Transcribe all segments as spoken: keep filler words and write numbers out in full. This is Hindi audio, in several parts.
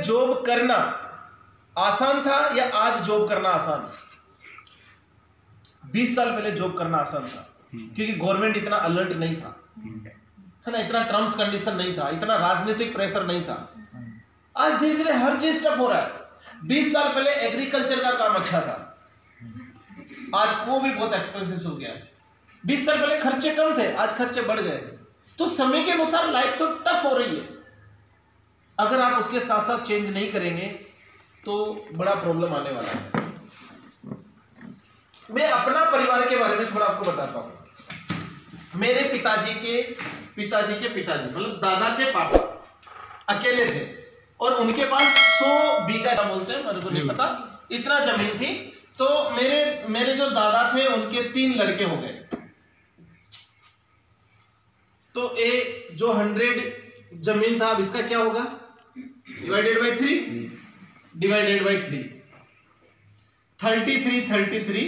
जॉब करना आसान था या आज जॉब करना आसान? बीस साल पहले जॉब करना आसान था क्योंकि गवर्नमेंट इतना अलर्ट नहीं था, है ना, इतना टर्म्स कंडीशन नहीं था, इतना राजनीतिक प्रेशर नहीं था। आज धीरे धीरे हर चीज टफ हो रहा है। बीस साल पहले एग्रीकल्चर का काम अच्छा था, आज वो भी बहुत एक्सपेंसिव हो गया। बीस साल पहले खर्चे कम थे, आज खर्चे बढ़ गए। तो समय के अनुसार लाइफ तो टफ हो रही है। अगर आप उसके साथ साथ चेंज नहीं करेंगे तो बड़ा प्रॉब्लम आने वाला है। मैं अपना परिवार के बारे में थोड़ा आपको बताता हूं। मेरे पिताजी के पिताजी के पिताजी मतलब दादा के पापा अकेले थे और उनके पास सौ बीघा बोलते हैं, मेरे को नहीं पता, इतना जमीन थी। तो मेरे मेरे जो दादा थे उनके तीन लड़के हो गए। तो ए जो हंड्रेड जमीन था अब इसका क्या होगा? Divided by three, divided by three, thirty three thirty three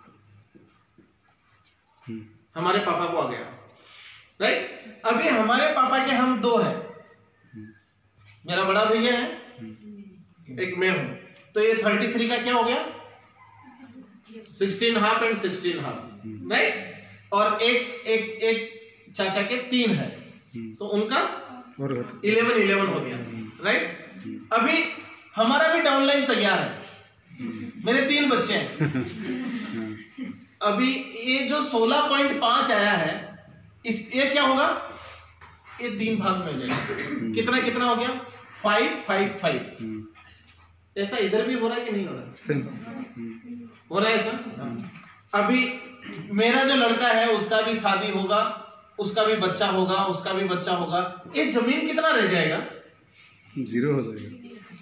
हमारे पापा को आ गया, राइट। अभी हमारे पापा के हम दो हैं, मेरा बड़ा भैया है, एक मैं हूं। तो ये थर्टी थ्री का क्या हो गया? Sixteen half and sixteen half, right. और एक एक एक चाचा के तीन है, तो उनका इलेवन इलेवन हो गया, राइट। अभी हमारा भी डाउनलाइन तैयार है, मेरे तीन बच्चे हैं। अभी ये जो सोलह पॉइंट पांच आया है, इस ये क्या होगा? ये तीन भाग में हो जाएगा। कितना कितना हो गया? Five five five. ऐसा इधर भी हो रहा है कि नहीं हो रहा? हो रहा है ऐसा। अभी मेरा जो लड़का है उसका भी शादी होगा, उसका भी बच्चा होगा, उसका भी बच्चा होगा। ये जमीन कितना रह जाएगा? जीरो हो जाएगा,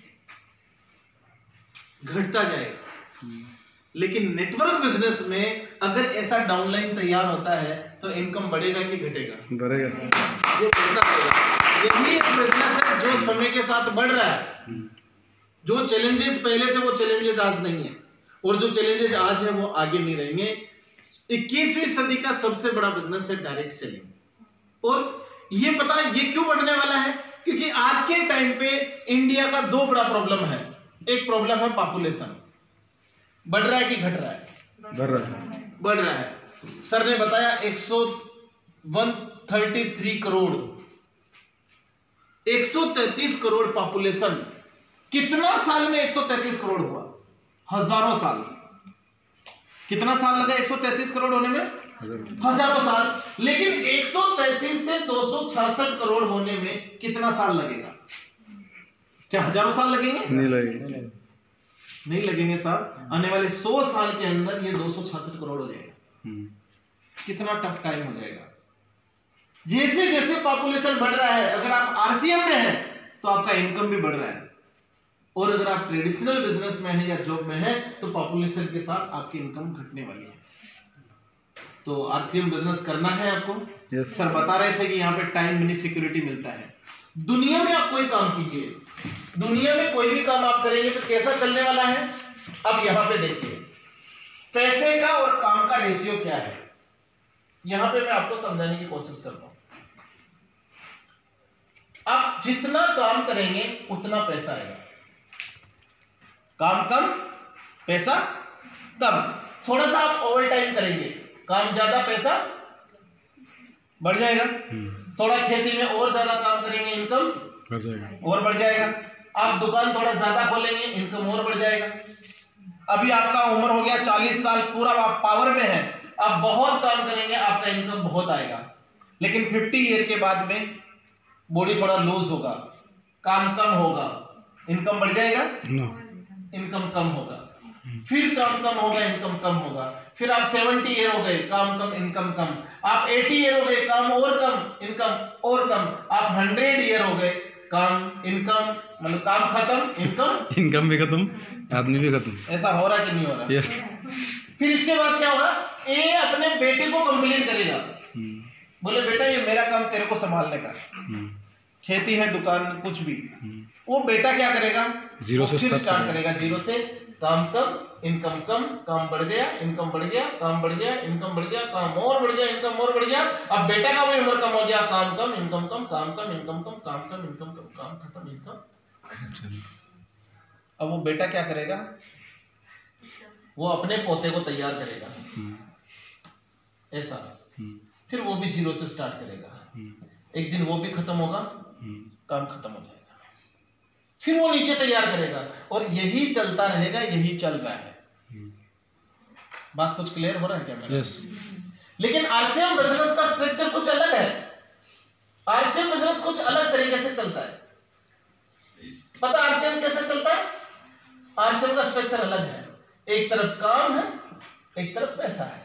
घटता जाएगा। लेकिन नेटवर्क बिजनेस में अगर ऐसा डाउनलाइन तैयार होता है तो इनकम बढ़ेगा कि घटेगा? बढ़ेगा। ये बढ़ता रहेगा। यही एक बिजनेस है जो समय के साथ बढ़ रहा है। जो चैलेंजेस पहले थे वो चैलेंजेस आज नहीं है, और जो चैलेंजेस आज है वो आगे नहीं रहेंगे। इक्कीसवीं सदी का सबसे बड़ा बिजनेस है डायरेक्ट सेलिंग। और ये पता है ये क्यों बढ़ने वाला है? क्योंकि आज के टाइम पे इंडिया का दो बड़ा प्रॉब्लम है। एक प्रॉब्लम है पॉपुलेशन, बढ़ रहा है कि घट रहा है? बढ़ रहा है, बढ़ रहा है। सर ने बताया एक सौ तैंतीस करोड़, एक सौ तैंतीस करोड़ पॉपुलेशन। कितना साल में एक सौ तैंतीस करोड़ हुआ? हजारों साल। कितना साल लगा एक सौ तैंतीस करोड़ होने में? हजारों साल। लेकिन एक सौ तैंतीस से दो सौ छियासठ करोड़ होने में कितना साल लगेगा? क्या हजारों साल लगेंगे? नहीं लगेंगे, नहीं लगेंगे साहब। आने वाले सौ साल के अंदर ये दो सौ छियासठ करोड़ हो जाएगा। कितना टफ टाइम हो जाएगा। जैसे जैसे पॉपुलेशन बढ़ रहा है, अगर आप आरसीएम में हैं तो आपका इनकम भी बढ़ रहा है, और अगर आप ट्रेडिशनल बिजनेस में हैं या जॉब में हैं तो पॉपुलेशन के साथ आपकी इनकम घटने वाली है। तो आरसीएम बिजनेस करना है आपको। yes. सर बता रहे थे कि यहाँ पे टाइम मिनी सिक्योरिटी मिलता है। दुनिया में आप कोई काम कीजिए, दुनिया में कोई भी काम आप करेंगे तो कैसा चलने वाला है? अब यहां पे देखिए पैसे का और काम का रेशियो क्या है। यहां पे मैं आपको समझाने की कोशिश करता हूं। आप जितना काम करेंगे उतना पैसा आएगा। काम कम पैसा कम। थोड़ा सा आप ओवर टाइम करेंगे, काम ज्यादा पैसा बढ़ जाएगा। थोड़ा खेती में और ज्यादा काम करेंगे, इनकम बढ़ जाएगा और बढ़ जाएगा। आप दुकान थोड़ा ज्यादा खोलेंगे, इनकम और बढ़ जाएगा। अभी आपका उम्र हो गया चालीस साल, पूरा आप पावर में है, आप बहुत काम करेंगे, आपका इनकम बहुत आएगा। लेकिन पचास ईयर के बाद में बॉडी थोड़ा लूज होगा, काम कम होगा, इनकम बढ़ जाएगा? no. इनकम कम होगा। फिर काम कम होगा, इनकम कम होगा। फिर आप सत्तर ईयर हो गए, काम कम इनकम कम। आप अस्सी ईयर हो गए, काम और कम इनकम और कम। आप सौ ईयर हो गए, काम इनकम मतलब काम खत्म, इनकम इनकम भी खत्म, आदमी भी खत्म। ऐसा हो रहा कि नहीं हो रहा? yes. फिर इसके बाद क्या होगा? ए अपने बेटे को कंप्लीट करेगा, बोले बेटा ये मेरा काम तेरे को संभालने का, खेती है दुकान कुछ भी। वो बेटा क्या करेगा? जीरो से फिर स्टार्ट स्टार्ट करेगा, जीरो से। काम कम इनकम कम, काम बढ़ गया इनकम बढ़ गया, काम बढ़ गया इनकम बढ़ गया, काम और बढ़ गया इनकम और बढ़ गया। अब बेटा का भी उम्र कम हो गया, काम कम इनकम कम, काम कम इनकम कम, काम कम इनकम कम, काम खत्म इनकम। अब वो बेटा क्या करेगा, वो अपने पोते को तैयार करेगा ऐसा, फिर वो भी जीरो से स्टार्ट करेगा, एक दिन वो भी खत्म होगा, काम खत्म हो जाएगा, फिर वो नीचे तैयार करेगा, और यही चलता रहेगा, यही चल रहा है। बात कुछ क्लियर हो रहा है क्या मेरा? यस। लेकिन आरसीएम बिजनेस का स्ट्रक्चर कुछ अलग है। आरसीएम बिजनेस कुछ अलग तरीके से चलता है। पता आरसीएम कैसे चलता है? आरसीएम का स्ट्रक्चर अलग है। एक तरफ काम है, एक तरफ पैसा है।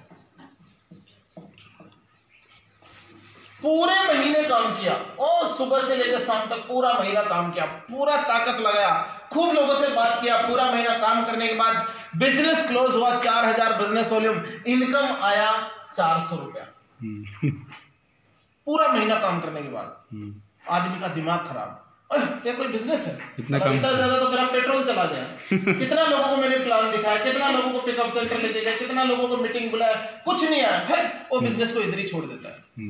पूरे महीने काम किया, और सुबह से लेकर शाम तक पूरा महीना काम किया, पूरा ताकत लगाया, खूब लोगों से बात किया, पूरा महीना काम करने के बाद बिजनेस क्लोज हुआ, चार हजार बिजनेस वॉल्यूम, इनकम आया चार सौ रुपया। पूरा महीना काम करने के बाद आदमी का दिमाग खराब, ये कोई बिजनेस है? इतना ज्यादा तो मेरा पेट्रोल चला गया। कितना लोगों को मैंने प्लान दिखाया, कितना लोगों को पिकअप सेंटर लेके गया, कितना लोगों को मीटिंग बुलाया, कुछ नहीं आया, है वो बिजनेस को इधर ही छोड़ देता है।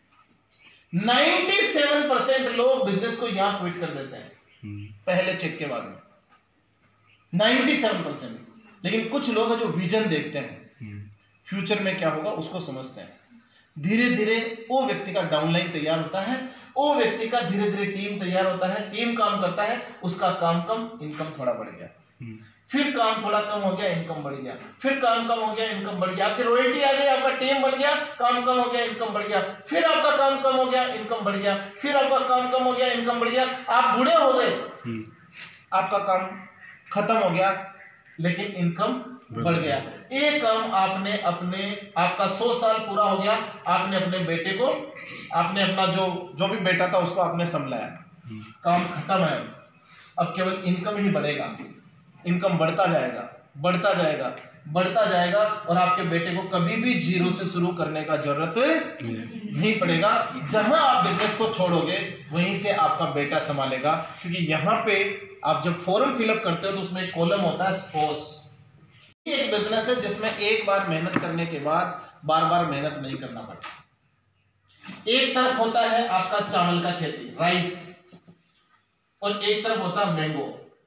सत्तानवे परसेंट लोग बिजनेस को यहां क्विट कर देते हैं पहले चेक के बाद में, सत्तानवे परसेंट। लेकिन कुछ लोग हैं जो विजन देखते हैं, फ्यूचर में क्या होगा उसको समझते हैं। धीरे धीरे वो व्यक्ति का डाउनलाइन तैयार होता है, वो व्यक्ति का धीरे धीरे टीम तैयार होता है, टीम काम करता है, उसका काम कम, इनकम थोड़ा बढ़ गया, फिर काम थोड़ा कम हो गया, इनकम बढ़ गया, फिर काम कम हो गया, इनकम बढ़ गया, आपकी रॉयल्टी आ गई, आपका टीम बढ़ गया, काम कम हो गया, इनकम बढ़ गया, फिर आपका काम कम हो गया, इनकम बढ़ गया, फिर आपका काम कम हो गया, इनकम बढ़ गया, आप बूढ़े हो गए, आपका काम खत्म हो गया, लेकिन इनकम बढ़ गया। एक काम आपने अपने, आपका सौ साल पूरा हो गया, आपने अपने बेटे को, आपने अपना जो जो भी बेटा था उसको आपने संभलाया, काम खत्म है, अब केवल इनकम ही बढ़ेगा, इनकम बढ़ता जाएगा, बढ़ता जाएगा, बढ़ता जाएगा, और आपके बेटे को कभी भी जीरो से शुरू करने का जरूरत नहीं पड़ेगा। जहां आप बिजनेस को छोड़ोगे वहीं से आपका बेटा संभालेगा, क्योंकि यहाँ पे आप जब फॉर्म फिलअप करते हो तो उसमें एक कॉलम होता है स्पोर्स। एक बिजनेस है जिसमें एक बार मेहनत करने के बाद बार बार मेहनत नहीं करना पड़ता। एक तरफ होता है आपका चावल का खेती, राइस, और एक तरफ होता है मैंगो।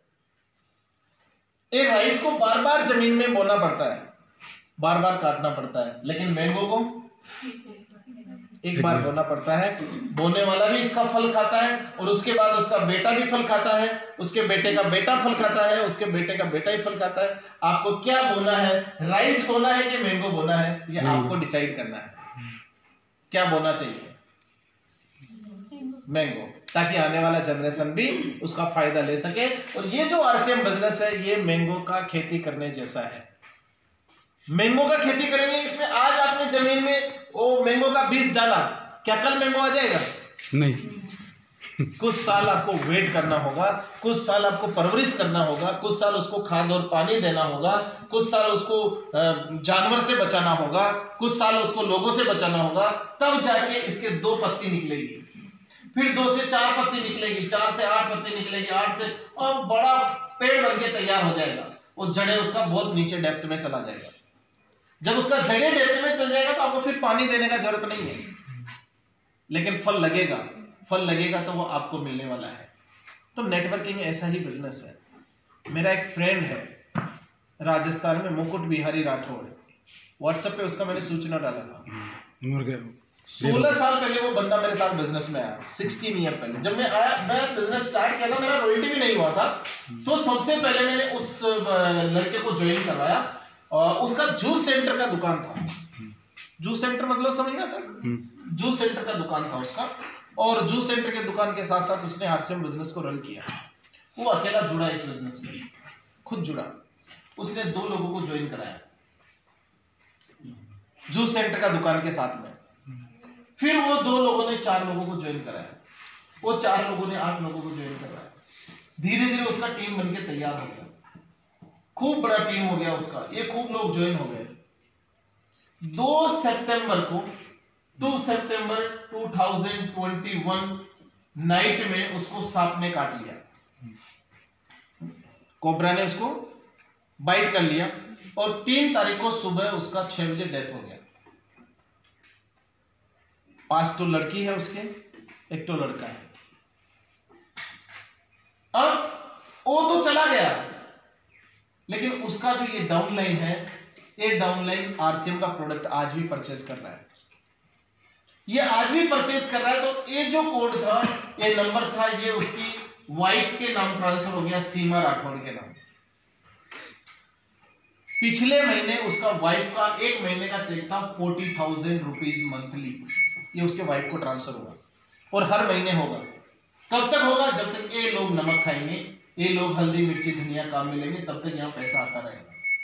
एक राइस को बार बार जमीन में बोना पड़ता है, बार बार काटना पड़ता है, लेकिन मैंगो को एक बार बोना पड़ता है। बोने वाला भी इसका फल खाता है, और उसके बाद उसका बेटा भी फल खाता है, उसके बेटे का बेटा फल खाता है, उसके बेटे का बेटा ही फल खाता है। आपको क्या बोना है, राइस बोना है कि मैंगो बोना है, ये आपको डिसाइड करना है। क्या बोना चाहिए? मैंगो, ताकि आने वाला जनरेशन भी उसका फायदा ले सके। और ये जो आरसीएम बिजनेस है ये मैंगो का खेती करने जैसा है। मैंगो का खेती करेंगे, इसमें आज आपने जमीन में वो मैंगो का बीज डाला, क्या कल मैंगो आ जाएगा? नहीं। कुछ साल आपको वेट करना होगा, कुछ साल आपको परवरिश करना होगा, कुछ साल उसको खाद और पानी देना होगा, कुछ साल उसको जानवर से बचाना होगा, कुछ साल उसको लोगों से बचाना होगा, तब जाके इसके दो पत्ती निकलेगी, फिर दो से चार पत्ती निकलेगी, चार से आठ पत्ती निकलेगी, आठ से, और बड़ा पेड़ बन के तैयार हो जाएगा। वो जड़े उसका बहुत नीचे डेप्थ में चला जाएगा। जब उसका जड़े डेप्थ में चल जाएगा तो आपको फिर पानी देने का जरूरत नहीं है, लेकिन फल लगेगा, फल लगेगा तो वो आपको मिलने वाला है। तो नेटवर्किंग ऐसा ही बिजनेस है। मेरा एक फ्रेंड है राजस्थान में, मुकुट बिहारी राठौड़, व्हाट्सएप पे उसका मैंने सूचना डाला था, मर गया। सोलह साल पहले वो बंदा मेरे साथ बिजनेस में आया, सोलह ईयर पहले जब मैं आया, मैं बिजनेस स्टार्ट किया था, मेरा रॉयल्टी भी नहीं हुआ था, तो सबसे पहले मैंने उस लड़के को ज्वाइन करवाया, और उसका जूस सेंटर का दुकान था। जूस सेंटर मतलब समझ में आता है? जूस सेंटर का दुकान था उसका, और जूस सेंटर के दुकान के साथ साथ उसने आरसीएम बिजनेस को रन किया। वो अकेला जुड़ा इस बिजनेस में, खुद जुड़ा, उसने दो लोगों को ज्वाइन कराया जूस सेंटर का दुकान के साथ में, फिर वो दो लोगों ने चार लोगों को ज्वाइन कराया, वो चार लोगों ने आठ लोगों को ज्वाइन कराया। धीरे धीरे उसका टीम बनके तैयार हो गया, खूब बड़ा टीम हो गया उसका, ये खूब लोग ज्वाइन हो गए। दो सितंबर को दो सितंबर दो हज़ार इक्कीस नाइट में उसको सांप ने काट लिया, कोबरा ने उसको बाइट कर लिया, और तीन तारीख को सुबह उसका छह बजे डेथ हो गया। पांच तो लड़की है उसके, एक तो लड़का है। अब वो तो चला गया, लेकिन उसका जो ये डाउनलाइन है, ये डाउनलाइन आरसीएम का प्रोडक्ट आज भी परचेज कर रहा है, ये आज भी परचेज कर रहा है। तो ये जो कोड था, ये नंबर था, ये उसकी वाइफ के नाम ट्रांसफर हो गया, सीमा राठौड़ के नाम। पिछले महीने उसका वाइफ का एक महीने का चेक था फोर्टी थाउजेंड रुपीज मंथली, ये उसके वाइफ को ट्रांसफर हुआ और हर महीने होगा। कब तक होगा? जब तक ये लोग नमक खाएंगे, ये लोग हल्दी मिर्ची धनिया काम में लेंगे, तब तक यहाँ पैसा आता रहेगा।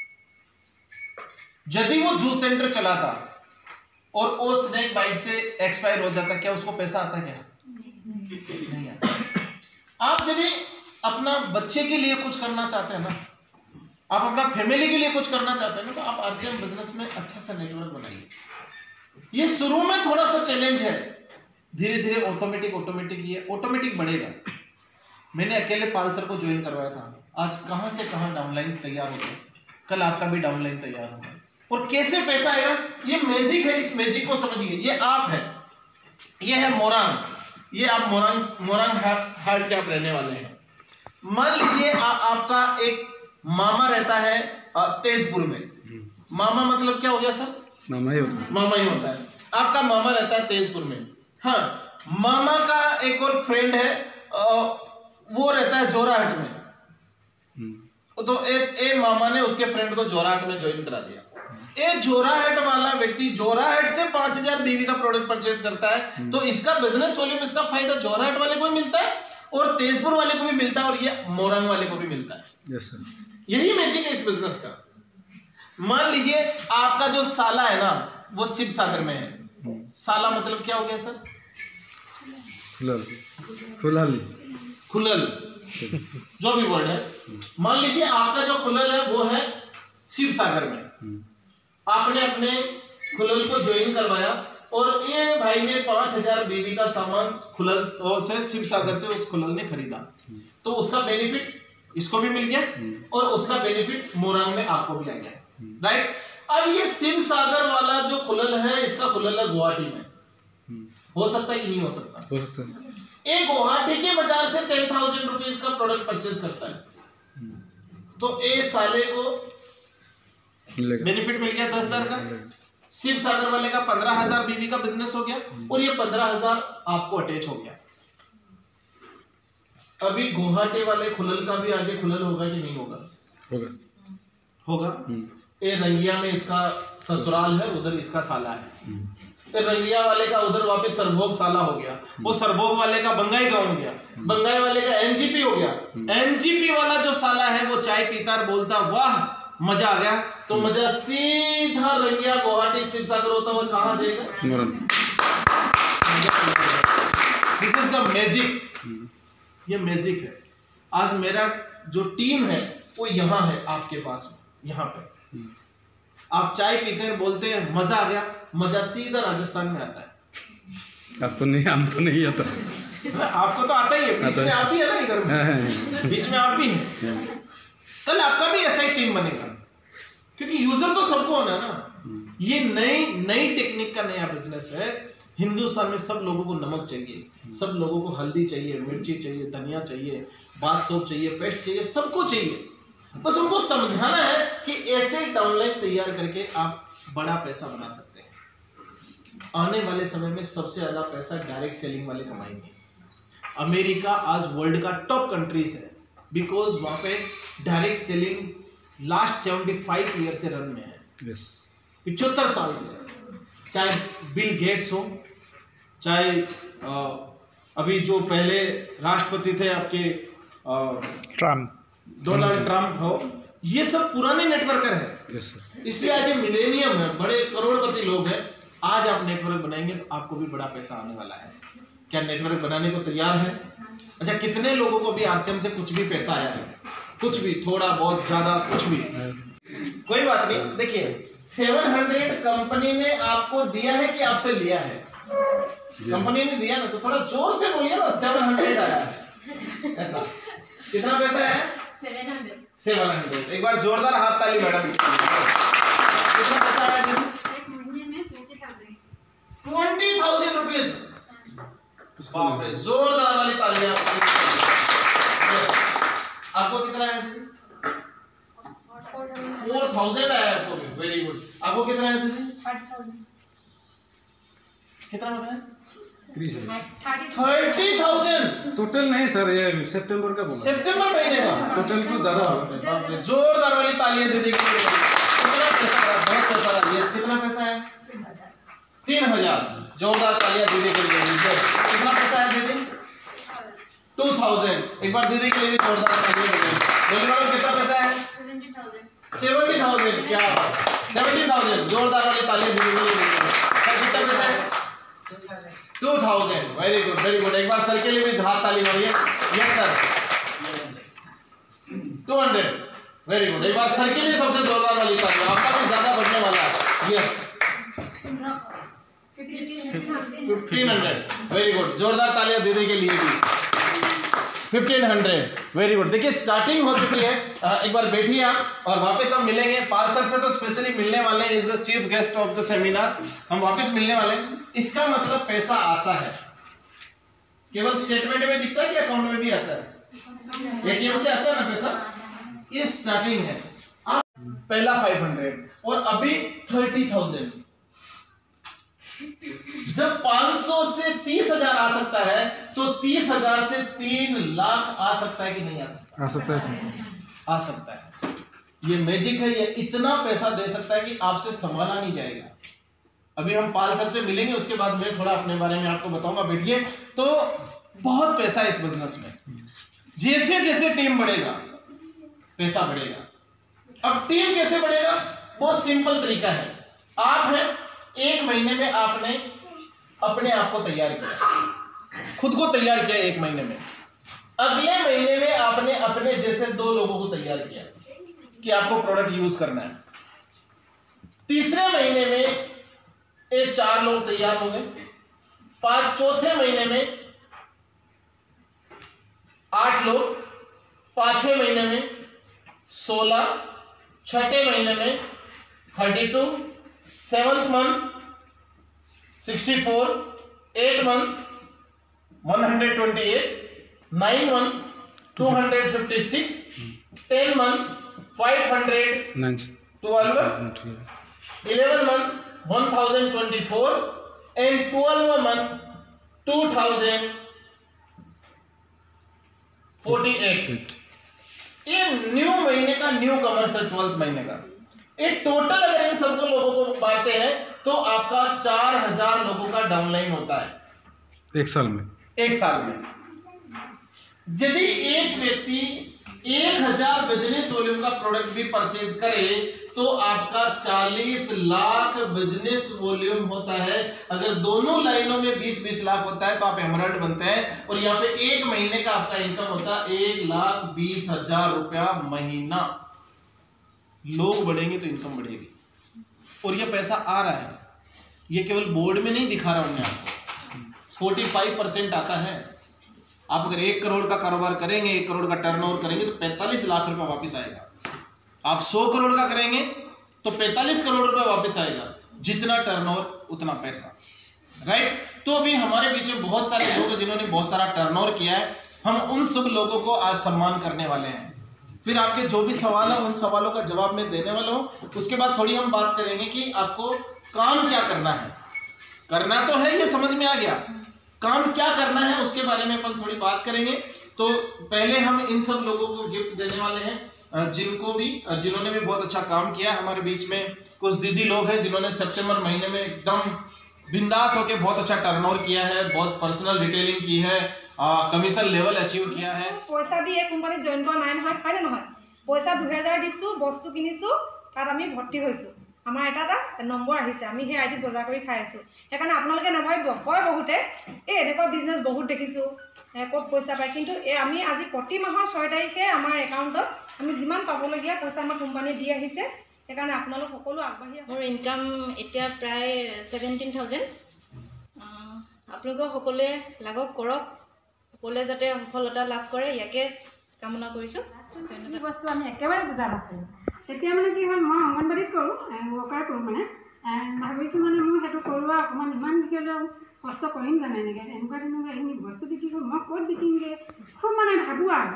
यदि वो जूस सेंटर चलाता और वो स्नैक बाइट से एक्सपायर हो जाता, क्या उसको पैसा आता? क्या नहीं आता। आप यदि अपना बच्चे के लिए कुछ करना चाहते हैं ना, आप अपना फैमिली के लिए कुछ करना चाहते हैं ना, तो आप आरसीएम बिजनेस में अच्छा सा नेटवर्क बनाइए। ये शुरू में थोड़ा सा चैलेंज है, धीरे धीरे ऑटोमेटिक ऑटोमेटिक ये ऑटोमेटिक बढ़ेगा। मैंने अकेले पाल सर को ज्वाइन करवाया था, आज कहां से कहां डाउनलाइन तैयार हो गया, कल आपका भी डाउनलाइन तैयार होगा। और कैसे पैसा आएगा, ये मैजिक है, इस मैजिक को समझिए। ये आप है, ये है मोरांग, ये आप मोरांग मोरांग हार्ट के आप रहने वाले हैं। मान लीजिए आ, आपका एक मामा रहता है तेजपुर में। मामा मतलब क्या हो गया सर? मामा ही होता है। मामा ही होता है। आपका मामा रहता है तेजपुर में। हाँ, मामा का एक और फ्रेंड है, वो रहता है जोराहट में। तो ए, ए मामा ने उसके फ्रेंड को जोराहट में ज्वाइन करा दिया। ए जोराहट वाला व्यक्ति जोराहट से पांच हजार बीवी का प्रोडक्ट परचेज करता है, तो इसका बिजनेस वॉल्यूम, इसका फायदा जोराहट वाले को भी मिलता है और तेजपुर वाले को भी मिलता है और ये मोरंग वाले को भी मिलता है। Yes sir. यही मैजिक है इस बिजनेस का। मान लीजिए आपका जो साला है ना, वो शिव सागर में है। साला मतलब क्या हो गया सर? खुलल खुलल खुलल जो भी वर्ड है। मान लीजिए आपका जो खुलल है वो है शिव सागर में। आपने अपने खुलल को ज्वाइन करवाया और ये भाई ने पांच हजार बीवी का सामान खुलल से शिव सागर से उस खुलल ने खरीदा, तो उसका बेनिफिट इसको भी मिल गया और उसका बेनिफिट मोरंग में आपको भी आ गया, राइट। अब ये शिव सागर वाला जो खुलल है, इसका खुलल है गुवाहाटी में। हो सकता है कि नहीं हो सकता? हो सकता है। एक गुवाहाटी के बाजार से टेन थाउजेंड रुपीज का प्रोडक्ट परचेज करता है, तो ए साले को बेनिफिट मिल गया दस हजार का। शिव सागर वाले का पंद्रह हजार बीवी का बिजनेस हो गया और ये पंद्रह हजार आपको अटैच हो गया। अभी गुवाहाटी वाले खुलल का भी आगे खुलल होगा कि नहीं होगा? होगा होगा। ए रंगिया में इसका ससुराल है, उधर इसका साला है। फिर रंगिया वाले का उधर वापस सरभोग साला हो गया, वो सरभोग वाले का बंगाई गांव हो गया, बंगाई वाले का एनजीपी हो गया। एनजीपी वाला जो साला है वो चाय पीता और बोलता वाह मजा आ गया, तो मजा सीधा रंगिया गुवाहाटी शिव सागर होता हुआ कहां जाएगा? This is the magic. ये मैजिक है। आज मेरा जो टीम है वो यहाँ है आपके पास में, यहाँ पे आप चाय पीते हैं, बोलते हैं मजा आ गया, मजा सीधा राजस्थान में आता है। आपको नहीं, हमको नहीं आता। आपको तो आता ही है, बीच में आप ही है ना, इधर में बीच में आप भी हैं। कल आपका भी ऐसा ही टीम बनेगा, क्योंकि यूजर तो सबको होना ना। ये नई नई टेक्निक का नया बिजनेस है। हिंदुस्तान में सब लोगों को नमक चाहिए, सब लोगों को हल्दी चाहिए, मिर्ची चाहिए, धनिया चाहिए, बाथ सोप चाहिए, पेस्ट चाहिए, सबको चाहिए। बस उनको समझाना है कि ऐसे डाउनलाइन तैयार करके आप बड़ा पैसा बना सकते हैं। आने वाले समय में सबसे ज्यादा पैसा डायरेक्ट सेलिंग वाले कमाएंगे। अमेरिका आज वर्ल्ड का टॉप कंट्रीज है, बिकॉज वहां पे direct selling last seventy five year से रन में है। पिछहत्तर साल से, चाहे बिल गेट्स हो, चाहे आ, अभी जो पहले राष्ट्रपति थे आपके ट्रम्प, डोनाल्ड ट्रम्प हो, ये सब पुराने नेटवर्कर हैं। इसलिए आज ये मिलेनियम है, बड़े करोड़पति लोग हैं। आज आप नेटवर्क बनाएंगे तो आपको भी बड़ा पैसा आने वाला है। क्या नेटवर्क बनाने को तैयार है? अच्छा, कितने लोगों को भी आरसीएम से कुछ भी पैसा आया है? कुछ भी, थोड़ा बहुत, ज्यादा, कुछ भी, कोई बात नहीं। देखिए सात सौ कंपनी ने आपको दिया है कि आपसे लिया है? कंपनी ने दिया ना, तो थोड़ा जोर से बोलिए ना। सात सौ आया है, ऐसा कितना पैसा है? सात सौ। एक बार जोरदार हाथ ताली मैडम। कितना पैसा आया जी? एक महीने में बीस हज़ार बीस हज़ार रुपीस। बाप रे, जोरदार वाली तालियां। आपको कितना आया? फोर थाउजेंड आया आपको भी, वेरी गुड। आपको कितना आया दीदी? कितना बताया? थर्टी थाउजेंड टोटल नहीं सर, ये सितंबर का बोला, सितंबर महीने का टोटल तो ज्यादा होगा। जोरदार वाली तालियां दे दीजिए। कितना पैसा है? बहुत पैसा है। ये कितना पैसा है? तीन हजार। जोरदार तालियां दीदी के लिए। कितना पैसा है दीदी? Two thousand. एक बार दीदी के लिए भी जोरदार तालियां दीजिए। बोलिए मैडम कितना पैसा है? Seventy thousand. क्या सेवेंटी थाउजेंड। जोरदार वाली तालियां दीदी के लिए दीजिए। कितना पैसा है? Two thousand. Very good, very good. एक बार सर के लिए भी हाथ ताली मारिए। Yes sir. Two hundred. Very good. एक बार सर के लिए सबसे जोरदार वाली ताली। आपका भी ज्यादा बढ़ने वाला है। Yes fifteen hundred. Very good. जोरदार तालियां दीदी के लिए भी। Fifteen hundred. Very good. देखिए स्टार्टिंग हो चुकी है। एक बार बैठिए आप और वापस हम मिलेंगे। पाल सर से तो स्पेशली मिलने वाले हैं, is the chief guest of the seminar. हम वापस मिलने वाले हैं। इसका मतलब पैसा आता है, केवल स्टेटमेंट में दिखता है कि अकाउंट में भी आता है? एटीएम से आता है ना पैसा। ये स्टार्टिंग है। आप पहला फाइव हंड्रेड और अभी थर्टी थाउजेंड। जब पाँच सौ से तीस हजार आ सकता है तो तीस हजार से तीन लाख आ सकता है कि नहीं आ सकता? आ सकता है, आ सकता है। ये मैजिक है। ये इतना पैसा दे सकता है कि आपसे संभाला नहीं जाएगा। अभी हम पाल सर से मिलेंगे, उसके बाद मैं थोड़ा अपने बारे में आपको बताऊंगा। बैठिए। तो बहुत पैसा है इस बिजनेस में। जैसे जैसे टीम बढ़ेगा पैसा बढ़ेगा। अब टीम कैसे बढ़ेगा? बहुत सिंपल तरीका है। आप हैं, एक महीने में आपने अपने आप को तैयार किया, खुद को तैयार किया एक महीने में। अगले महीने में आपने अपने जैसे दो लोगों को तैयार किया कि आपको प्रोडक्ट यूज करना है। तीसरे महीने में ये चार लोग तैयार हो गए। पांच चौथे महीने में आठ लोग, पांचवें महीने में सोलह, छठे महीने में thirty two, seventh month sixty four, eight month one hundred twenty eight, nine month two hundred fifty six, ten month five hundred twelve, eleven month one thousand twenty four and twelve month two thousand forty eight. ये न्यू महीने का न्यू कमर्स है, ट्वेल्थ महीने का। ये टोटल अगर इन सबको लोगों को बांटते हैं तो आपका चार हजार लोगों का डाउनलाइन होता है एक साल में। एक साल में यदि एक व्यक्ति एक हजार बिजनेस वॉल्यूम का प्रोडक्ट भी परचेज करे तो आपका चालीस लाख बिजनेस वॉल्यूम होता है। अगर दोनों लाइनों में बीस बीस लाख होता है तो आप एमरल्ड बनते हैं। और यहाँ पे एक महीने का आपका इनकम होता है एक लाख बीस हजार रुपया महीना। लोग बढ़ेंगे तो इनकम बढ़ेगी। और ये पैसा आ रहा है, ये केवल बोर्ड में नहीं दिखा रहा हूं मैं आपको। पैंतालीस परसेंट आता है। आप अगर एक करोड़ का कारोबार करेंगे, एक करोड़ का टर्नओवर करेंगे तो पैंतालीस लाख रुपए वापस आएगा। आप सौ करोड़ का करेंगे तो पैंतालीस करोड़ रुपए वापस आएगा। जितना टर्नओवर उतना पैसा, राइट। तो अभी हमारे बीच में बहुत सारे लोग हैं जिन्होंने बहुत सारा टर्नओवर किया है। हम उन सब लोगों को आज सम्मान करने वाले हैं। फिर आपके जो भी सवाल है उन सवालों का जवाब मैं देने वाला हूं। उसके बाद थोड़ी हम बात करेंगे कि आपको काम क्या करना है। करना तो है, ये समझ में आ गया। काम क्या करना है उसके बारे में अपन थोड़ी बात करेंगे। तो पहले हम इन सब लोगों को गिफ्ट देने वाले हैं जिनको भी जिन्होंने भी बहुत अच्छा काम किया। हमारे बीच में कुछ दीदी लोग हैं जिन्होंने सितंबर महीने में एकदम बिंदास होकर बहुत अच्छा टर्नओवर किया है, बहुत पर्सनल रिटेलिंग की है, कमीशन लेवल अचीव किया है। पैसा दी एक কোম্পানী জয়েন কৰা নাই নহয়, হয় নে নহয়? পইচা দুহেজাৰ দিছো, বস্তু কিনিছো, তাত আমি ভৰ্তি হৈছো। আমাৰ এটা এটা নম্বৰ আহিছে, আমি সেই আইডিত বজাৰ কৰি খাই আছো। সেইকাৰণে আপোনালোকে নাভাবিব, কয় বহুতে এই এনেকুৱা বিজনেছ বহুত দেখিছো, ক'ত পইচা পায়। কিন্তু এই আমি আজি প্ৰতি মাহৰ ছয় তাৰিখে আমাৰ একাউণ্টত আমি যিমান পাবলগীয়া পইচা আমাৰ কোম্পানীয়ে দি আহিছে। সেইকাৰণে আপোনালোক সকলো আগবাঢ়ি মোৰ ইনকাম এতিয়া প্ৰায় ছেভেণ্টিন থাউজেণ্ড। আপোনালোকে সকলোৱে লাগক কৰক, সকলোৱে যাতে সফলতা লাভ কৰে ইয়াকে কামনা কৰিছোঁ। কি বস্তু আমি একেবাৰে বুজা নাছিলোঁ। তেতিয়া মানে কি হ'ল, মই অংগনবাড়ীত কৰোঁ, ৱৰ্কাৰ কৰোঁ। মানে ভাবিছোঁ মানে মোৰ সেইটো কৰোঁ অকণমান ইমান বিকিলেও কষ্ট কৰিম জানো এনেকৈ এনেকুৱা তেনেকুৱা এইখিনি বস্তু বিক্ৰী কৰোঁ, মই ক'ত বিকিমগৈ খুব মানে ভাবোঁ আৰু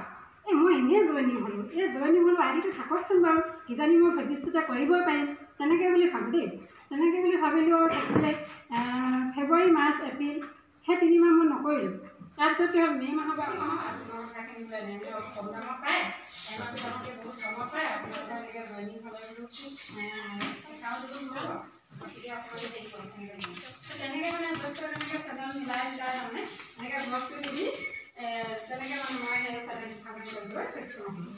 এই মই এনেই জইনিং হ'লোঁ, এই জইনিং হ'লোঁ আইডিটো থাককচোন বাৰু, কিজানি মই ভৱিষ্যতে কৰিবই পাৰিম, তেনেকৈ বুলি ভাবোঁ দেই। তেনেকৈ বুলি ভাবিলোঁ আৰু থাকিলে ফেব্ৰুৱাৰী মাৰ্চ এপ্ৰিল সেই তিনিমাহ মই নকৰিলোঁ। তাৰপিছত কি হ'ল, মে' মাহৰ পৰা কথাখিনি বোলে এনেকৈ কম দামত পায়, এমাহটো আপোনালোকে বহুত কমত পায়, আপোনালোকে এনেকৈ জইনিং হ'লে বোলো গতিকে আপোনালোকে হেৰি কৰক, তেনেকৈ মানে য'ত তেনেকৈ চেনেল মিলাই মিলাই মানে এনেকৈ বস্তু দি তেনেকৈ মানে মই সেই চেনেল কৰিবলৈ সক্ষম হ'লোঁ।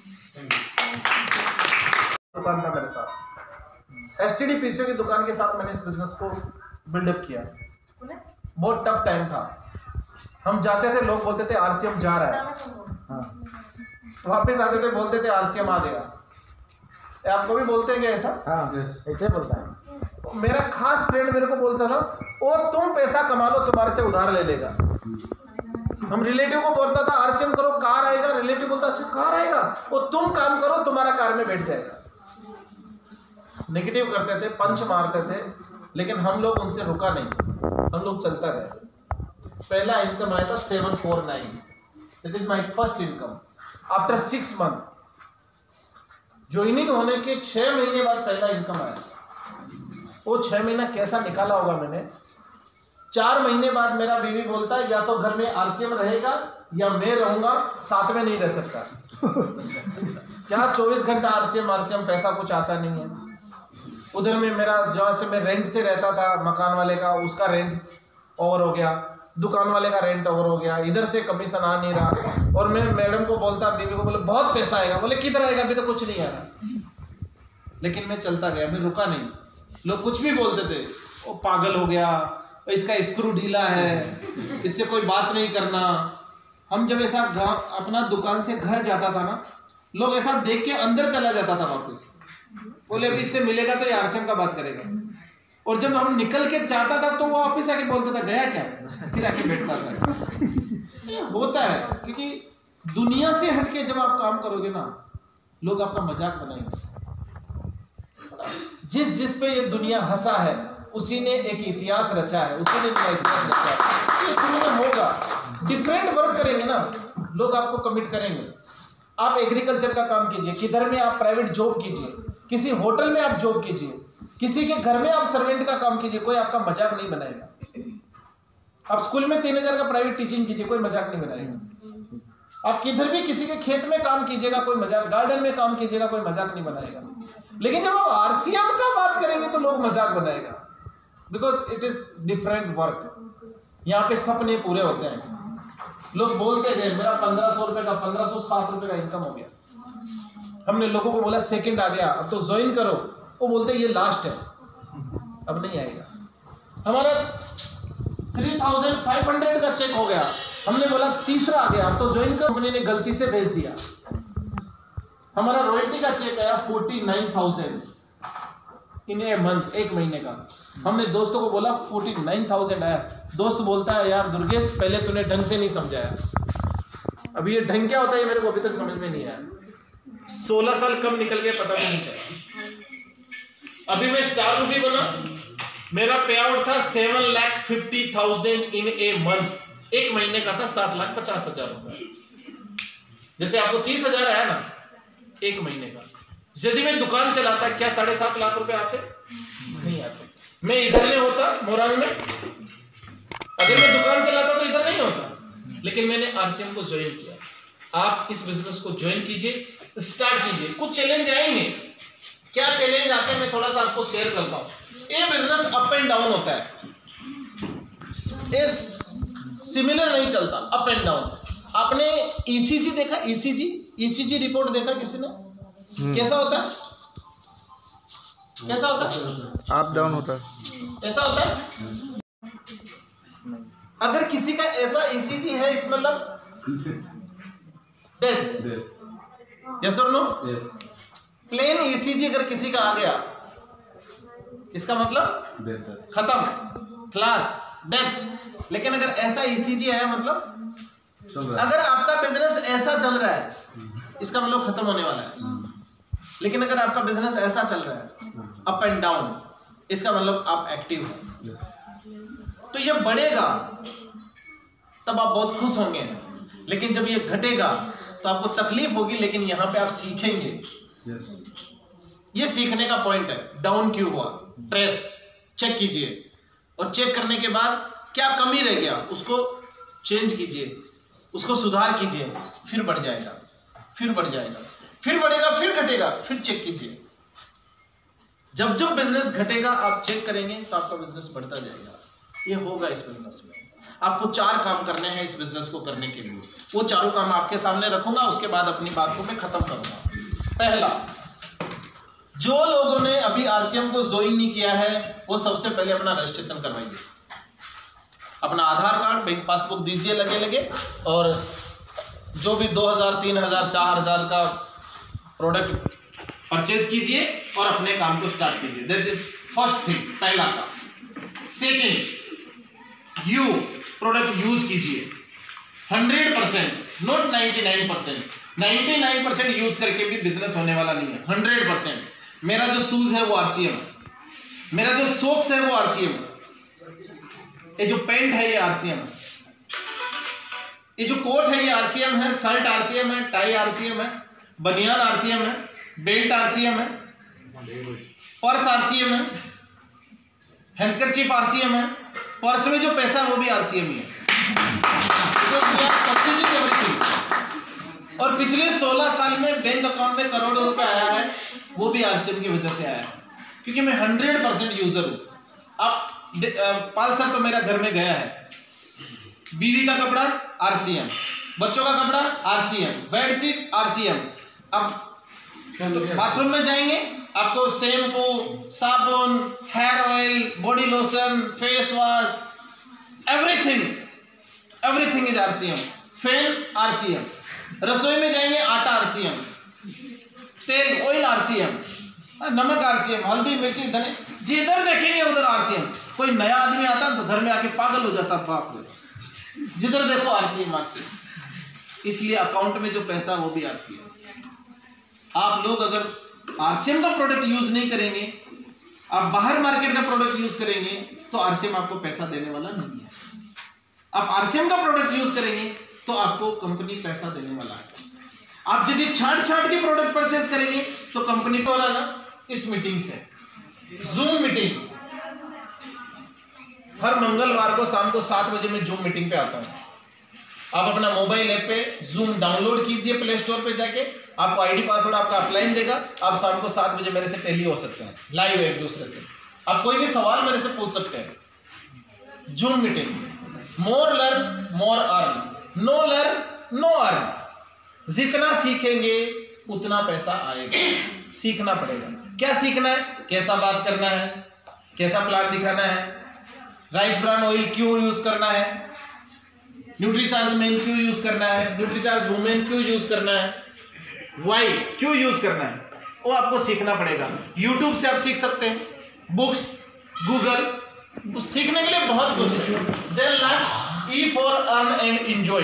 दुकान था मेरे साथ, S T D P C O की दुकान के साथ मैंने इस बिजनेस को बिल्डअप किया। बहुत टफ टाइम था, हम जाते थे लोग बोलते थे आरसीएम जा रहा है, हाँ। वापस आते थे बोलते थे आरसीएम आ गया। आपको भी बोलते हैं क्या ऐसा? हाँ, ऐसे बोलता है। मेरा खास फ्रेंड मेरे को बोलता था, ओ तुम पैसा कमा लो, तुम्हारे से उधार ले लेगा। हम रिलेटिव को बोलता था आरसीएम करो कार आएगा, रिलेटिव बोलता अच्छा कार आएगा, वो तुम काम करो तुम्हारा कार में बैठ जाएगा। नेगेटिव करते थे, पंच मारते थे, लेकिन हम लोग उनसे रुका नहीं, हम लोग चलता रहे। पहला इनकम आया था seven four nine, that is my first income after six month. Joining होने के छह महीने बाद पहला इनकम आया। वो छह महीना कैसा निकाला होगा मैंने। चार महीने बाद मेरा बीवी बोलता है या तो घर में आरसीएम रहेगा या मैं रहूंगा, साथ में नहीं रह सकता। क्या चौबीस घंटा आरसीएम आरसीएम, पैसा कुछ आता नहीं है। उधर में मेरा जहाँ से मैं रेंट से रहता था मकान वाले का, उसका रेंट ओवर हो गया, दुकान वाले का रेंट ओवर हो गया, इधर से कमीशन आ नहीं रहा। और मैं मैडम को बोलता, बीवी को बोले बहुत पैसा आएगा, बोले किधर आएगा, अभी तो कुछ नहीं आ रहा। लेकिन मैं चलता गया, मैं रुका नहीं। लोग कुछ भी बोलते थे, वो पागल हो गया, इसका स्क्रू ढीला है, इससे कोई बात नहीं करना। हम जब ऐसा अपना दुकान से घर जाता था ना, लोग ऐसा देख के अंदर चला जाता था वापस, बोले अभी इससे मिलेगा तो ये आरसीएम का बात करेगा। और जब हम निकल के जाता था तो वो वापस आके बोलता था गया क्या, फिर आके बैठता था। होता है, क्योंकि दुनिया से हटके जब आप काम करोगे ना, लोग आपका मजाक बनाएंगे। जिस जिस पे ये दुनिया हंसा है उसी ने एक इतिहास रचा है, उसी ने नया इतिहास रचा है। तो शुरू में होगा, डिफरेंट वर्क करेंगे ना, लोग आपको कमिट करेंगे। आप एग्रीकल्चर का काम कीजिए, किधर में आप प्राइवेट जॉब कीजिए, किसी होटल में आप जॉब कीजिए, किसी के घर में आप सर्वेंट का काम कीजिए, कोई आपका मजाक नहीं बनाएगा। आप स्कूल में तीन हजार का प्राइवेट टीचिंग कीजिए, कोई मजाक नहीं बनाएगा। आप किधर भी किसी के खेत में काम कीजिएगा, कोई मजाक, गार्डन में काम कीजिएगा, कोई मजाक नहीं बनाएगा। लेकिन जब आप आरसीएम का बात करेंगे तो लोग मजाक बनाएगा, because it is different work. यहाँ पे सपने पूरे होते हैं। लोग बोलते गए मेरा पंद्रह सौ रुपए का पंद्रह सौ सात रुपए का इनकम हो गया। हमने लोगों को बोला सेकंड आ गया, अब तो ज्वाइन करो, वो बोलते ये लास्ट है, अब नहीं आएगा। हमारा थ्री थाउजेंड फाइव हंड्रेड का चेक हो गया, हमने बोला तीसरा आ गया, अब तो ज्वाइन कर। कंपनी ने गलती से भेज दिया। हमारा रॉयल्टी का चेक आया forty nine thousand in a month, एक महीने का। हमने दोस्तों को बोला फोर्टी नाइन थाउजेंड आया। दोस्त बोलता है यार दुर्गेश पहले तूने ढंग से नहीं समझाया। अभी ये ढंग क्या होता है ये मेरे को अभी तक समझ में नहीं आया। सोलह साल कम निकल गए पता भी नहीं चला। अभी मैं स्टार मूवी बना, मेरा पे आउट था seven lakh fifty thousand in a month, एक महीने का था सात लाख पचास हजार रुपए। जैसे आपको तीस हजार आया ना एक महीने का, यदि मैं दुकान चलाता क्या साढ़े सात लाख रुपए आते? नहीं आते। मैं इधर नहीं होता मोरांग में, अगर मैं दुकान चलाता तो इधर नहीं होता। लेकिन मैंने आरसीएम को ज्वाइन किया। आप इस बिजनेस को ज्वाइन कीजिए, स्टार्ट कीजिए। कुछ चैलेंज आएंगे, क्या चैलेंज आते हैं मैं थोड़ा सा आपको शेयर करता हूं। ये बिजनेस अप एंड डाउन होता है, ये सिमिलर नहीं चलता, अप एंड डाउन। आपने ईसीजी देखा? ईसीजी ईसीजी रिपोर्ट देखा किसी ने? कैसा होता है? कैसा होता है? अप डाउन होता है। ऐसा होता है? अगर किसी का ऐसा ईसीजी है इस मतलब डेड, यस और नो? प्लेन ईसीजी अगर किसी का आ गया इसका मतलब खत्म, क्लास डेड। लेकिन अगर ऐसा ईसीजी आया मतलब अगर आपका बिजनेस ऐसा चल रहा है इसका मतलब खत्म होने वाला है। लेकिन अगर आपका बिजनेस ऐसा चल रहा है अप एंड डाउन, इसका मतलब आप एक्टिव हैं। तो ये बढ़ेगा तब आप बहुत खुश होंगे, लेकिन जब ये घटेगा तो आपको तकलीफ होगी, लेकिन यहाँ पे आप सीखेंगे। yes. ये सीखने का पॉइंट है। डाउन क्यों हुआ, ट्रेस चेक कीजिए, और चेक करने के बाद क्या कमी रह गया उसको चेंज कीजिए, उसको सुधार कीजिए, फिर बढ़ जाएगा, फिर बढ़ जाएगा, फिर बढ़ेगा, फिर घटेगा, फिर चेक कीजिए। जब जब बिजनेस घटेगा आप चेक करेंगे तो आपका बिजनेस बढ़ता जाएगा। ये होगा इस बिजनेस में। आपको चार काम करने हैं इस बिजनेस को करने के लिए, वो चारों काम आपके सामने रखूंगा, उसके बाद अपनी बात को मैं खत्म करूंगा। पहला, जो लोगों ने अभी आरसीएम को ज्वाइन नहीं किया है वो सबसे पहले अपना रजिस्ट्रेशन करवाइए। अपना आधार कार्ड, बैंक पासबुक दीजिए लगे लगे, और जो भी दो हजार, तीन हजार, चार हजार का प्रोडक्ट परचेज कीजिए और अपने काम को स्टार्ट कीजिए। दैट इज फर्स्ट थिंग, पहला काम। सेकेंड, यू प्रोडक्ट यूज कीजिए hundred percent, not ninety nine percent. Ninety nine percent use करके भी बिजनेस होने वाला नहीं है। Hundred percent. मेरा जो शूज है वो आरसीएम है, मेरा जो सॉक्स है वो आरसीएम है, ये जो पेंट है ये आरसीएम है, ये जो कोट है ये आरसीएम है, शर्ट आरसीएम है, टाई आरसीएम है, बनियान आरसीएम है, बेल्ट आरसीएम है, पर्स आरसीएम है, हैंडकरचीफ आरसीएम है, पर्स में जो पैसा है वो भी आरसीएम ही है। और पिछले सोलह साल में बैंक अकाउंट में करोड़ों रुपए आया है वो भी आरसीएम की वजह से आया है, क्योंकि मैं हंड्रेड परसेंट यूजर हूं। अब पाल सर तो मेरा घर में गया है, बीवी का कपड़ा आरसीएम, बच्चों का कपड़ा आरसीएम, बेडशीट आरसीएम। अब बाथरूम में जाएंगे आपको शैम्पू, साबुन, hair oil, body lotion, face wash, everything everything is RCM. Fan RCM. रसोई में जाएंगे आटा आरसीएम, तेल ऑयल आरसीएम, नमक आरसीएम, हल्दी मिर्ची धने, जिधर देखेंगे उधर आरसीएम। कोई नया आदमी आता तो घर में आके पागल हो जाता, बाप रे, जिधर देखो आरसीएम आरसीएम। इसलिए अकाउंट में जो पैसा वो भी आरसीएम। आप लोग अगर आरसीएम का प्रोडक्ट यूज नहीं करेंगे, आप बाहर मार्केट का प्रोडक्ट यूज करेंगे तो आरसीएम आपको पैसा देने वाला नहीं है। आप आरसीएम का प्रोडक्ट यूज करेंगे तो आपको कंपनी पैसा देने वाला है। आप यदि छाट छाट के प्रोडक्ट परचेज करेंगे तो कंपनी को ना इस मीटिंग से, जूम मीटिंग, हर मंगलवार को शाम को सात बजे मैं जूम मीटिंग पे आता हूं। आप अपना मोबाइल ऐप पे जूम डाउनलोड कीजिए, प्ले स्टोर पे जाके आपको आईडी पासवर्ड आपका अपलाइन देगा। आप शाम को सात बजे मेरे से टेली हो सकते हैं, लाइव एक दूसरे से। आप कोई भी सवाल मेरे से पूछ सकते हैं। Zoom meeting, more learn more earn, no learn no earn. जितना सीखेंगे उतना पैसा आएगा। सीखना पड़ेगा। क्या सीखना है? कैसा बात करना है, कैसा प्लान दिखाना है, राइस ब्रान ऑयल क्यों यूज करना है, न्यूट्रीचार्ज मेन क्यों यूज करना है, न्यूट्रीचार्ज वुमेन क्यों यूज करना है, वाई क्यों यूज करना है, वो आपको सीखना पड़ेगा। यूट्यूब से आप सीख सकते हैं, बुक्स, गूगल, तो सीखने के लिए बहुत कुछ है। Then last, E for earn and enjoy,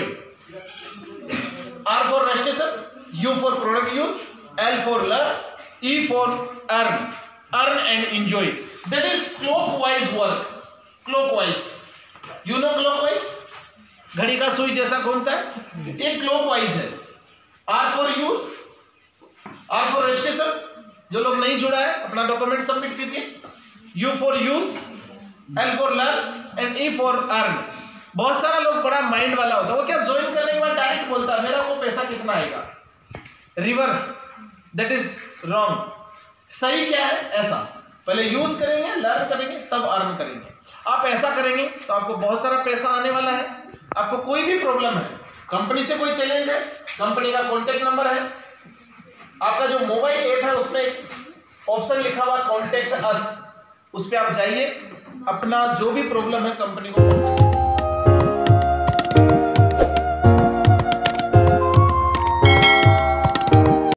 R for registration, U for product use, L for learn, E for earn, earn and enjoy. That is clockwise work. Clockwise, you know clockwise, घड़ी का सुई जैसा घूमता है, ये क्लॉकवाइज है। R for use, R for registration, जो लोग नहीं जुड़ा है अपना डॉक्यूमेंट सबमिट कीजिए। U for use, L for learn and E for earn. बहुत सारा लोग बड़ा माइंड वाला होता है, वो क्या ज्वाइन करने के बाद डायरेक्ट बोलता है मेरा को पैसा कितना आएगा। Reverse, that is wrong. सही क्या है? ऐसा पहले यूज करेंगे, लर्न करेंगे, तब अर्न करेंगे। आप ऐसा करेंगे तो आपको बहुत सारा पैसा आने वाला है। आपको कोई भी प्रॉब्लम है, कंपनी से कोई चैलेंज है, कंपनी का कॉन्टेक्ट नंबर है, आपका जो मोबाइल ऐप है उसमें एक ऑप्शन लिखा हुआ कॉन्टेक्ट अस, उस पर आप जाइए, अपना जो भी प्रॉब्लम है कंपनी को